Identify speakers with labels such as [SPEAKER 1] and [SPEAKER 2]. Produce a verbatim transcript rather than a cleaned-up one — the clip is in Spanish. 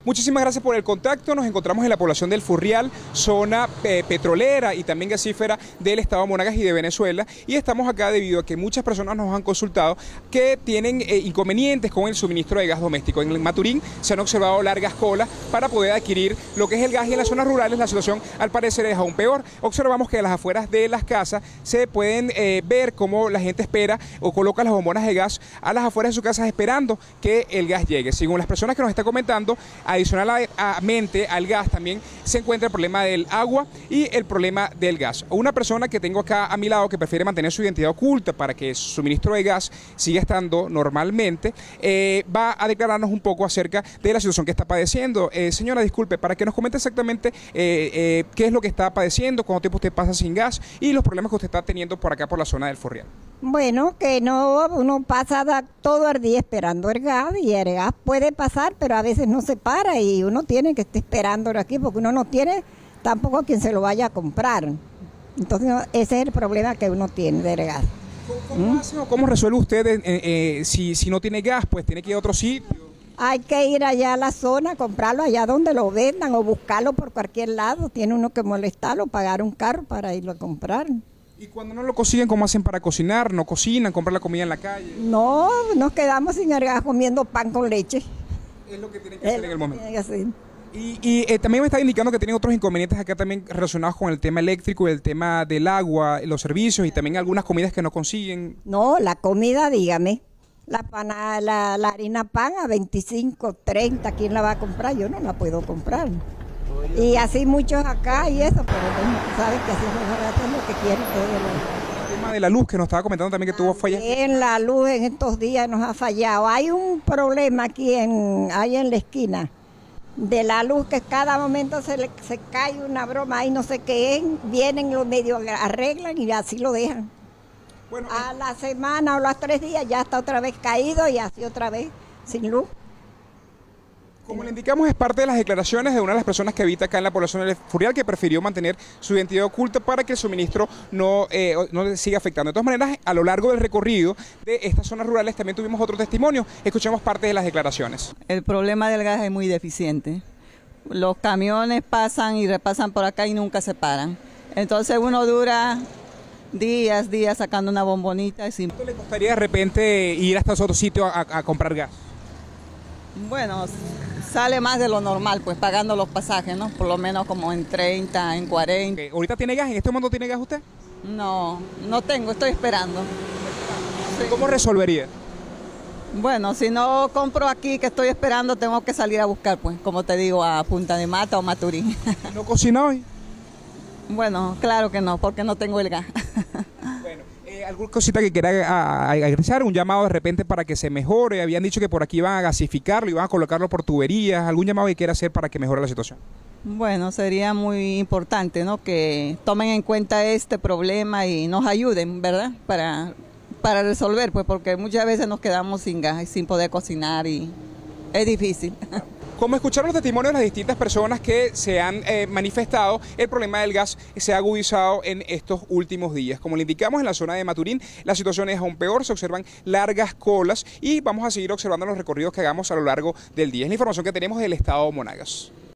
[SPEAKER 1] Muchísimas gracias por el contacto. Nos encontramos en la población del Furrial, zona eh, petrolera y también gasífera del estado de Monagas y de Venezuela. Y estamos acá debido a que muchas personas nos han consultado que tienen eh, inconvenientes con el suministro de gas doméstico. En el Maturín se han observado largas colas para poder adquirir lo que es el gas, y en las zonas rurales la situación al parecer es aún peor. Observamos que a las afueras de las casas se pueden eh, ver cómo la gente espera o coloca las bombonas de gas a las afueras de sus casas esperando que el gas llegue. Según las personas que nos están comentando, adicionalmente al gas también se encuentra el problema del agua y el problema del gas. Una persona que tengo acá a mi lado que prefiere mantener su identidad oculta para que su suministro de gas siga estando normalmente, eh, va a declararnos un poco acerca de la situación que está padeciendo. Eh, señora, disculpe, para que nos comente exactamente eh, eh, qué es lo que está padeciendo, cuánto tiempo usted pasa sin gas y los problemas que usted está teniendo por acá por la zona del Furrial.
[SPEAKER 2] Bueno, que no, uno pasa todo el día esperando el gas, y el gas puede pasar, pero a veces no se para y uno tiene que estar esperándolo aquí porque uno no tiene tampoco a quien se lo vaya a comprar. Entonces ese es el problema que uno tiene del gas.
[SPEAKER 1] ¿Cómo, ¿Mm? hace o cómo resuelve usted eh, eh, si, si no tiene gas? Pues tiene que ir a otro sitio.
[SPEAKER 2] Hay que ir allá a la zona, comprarlo allá donde lo vendan o buscarlo por cualquier lado. Tiene uno que molestarlo, pagar un carro para irlo a comprar.
[SPEAKER 1] ¿Y cuando no lo consiguen, cómo hacen para cocinar? ¿No cocinan, compran la comida en la calle?
[SPEAKER 2] No, nos quedamos sin el gas comiendo pan con leche.
[SPEAKER 1] Es lo que tienen que hacer en el momento.
[SPEAKER 2] Tiene que hacer.
[SPEAKER 1] Y, y eh, también me está indicando que tienen otros inconvenientes acá también relacionados con el tema eléctrico, el tema del agua, los servicios y también algunas comidas que no consiguen.
[SPEAKER 2] No, la comida, dígame. La, pana, la, la harina pan a veinticinco, treinta, ¿quién la va a comprar? Yo no la puedo comprar. Y así muchos acá y eso, pero bueno, tú sabes que así es lo que quieren todos.
[SPEAKER 1] El tema de la luz que nos estaba comentando también que tuvo fallas.
[SPEAKER 2] En la luz en estos días nos ha fallado. Hay un problema aquí en, ahí en la esquina de la luz, que cada momento se, le, se cae una broma ahí, no sé qué es, vienen los medios, arreglan y así lo dejan. Bueno, a la semana o los tres días ya está otra vez caído y así otra vez sin luz.
[SPEAKER 1] Como le indicamos, es parte de las declaraciones de una de las personas que habita acá en la población del Furrial, que prefirió mantener su identidad oculta para que el suministro no, eh, no le siga afectando. De todas maneras, a lo largo del recorrido de estas zonas rurales también tuvimos otro testimonio. Escuchemos parte de las declaraciones.
[SPEAKER 3] El problema del gas es muy deficiente. Los camiones pasan y repasan por acá y nunca se paran. Entonces uno dura días, días sacando una bombonita. Y sin...
[SPEAKER 1] ¿Cuánto le costaría de repente ir hasta otro sitio a, a comprar gas?
[SPEAKER 3] Bueno, sale más de lo normal, pues pagando los pasajes, ¿no? Por lo menos como en treinta, en cuarenta.
[SPEAKER 1] Okay. ¿Ahorita tiene gas? ¿En este momento tiene gas usted?
[SPEAKER 3] No, no tengo, estoy esperando.
[SPEAKER 1] Sí. ¿Cómo resolvería?
[SPEAKER 3] Bueno, si no compro aquí que estoy esperando, tengo que salir a buscar, pues, como te digo, a Punta de Mata o Maturín.
[SPEAKER 1] ¿No cocina hoy?
[SPEAKER 3] Bueno, claro que no, porque no tengo el gas.
[SPEAKER 1] Bueno, eh, ¿alguna cosita que quiera agregar? ¿Un llamado de repente para que se mejore? Habían dicho que por aquí iban a gasificarlo, iban a colocarlo por tuberías. ¿Algún llamado que quiera hacer para que mejore la situación?
[SPEAKER 3] Bueno, sería muy importante, ¿no?, que tomen en cuenta este problema y nos ayuden, ¿verdad?, para, para resolver, pues, porque muchas veces nos quedamos sin gas y sin poder cocinar y es difícil.
[SPEAKER 1] Como escucharon los testimonios de las distintas personas que se han eh, manifestado, el problema del gas se ha agudizado en estos últimos días. Como le indicamos, en la zona de Maturín la situación es aún peor, se observan largas colas y vamos a seguir observando los recorridos que hagamos a lo largo del día. Es la información que tenemos del estado de Monagas.